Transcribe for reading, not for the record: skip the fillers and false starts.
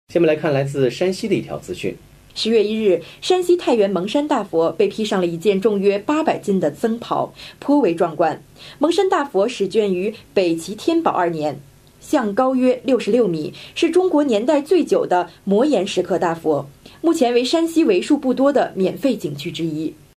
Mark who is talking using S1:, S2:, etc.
S1: 下面来看来自山西的一条资讯。
S2: 10月1日，山西太原蒙山大佛被披上了一件重约800斤的僧袍，颇为壮观。蒙山大佛始建于北齐天宝2年，像高约66米，是中国年代最久的磨岩石刻大佛，目前为山西为数不多的免费景区之一。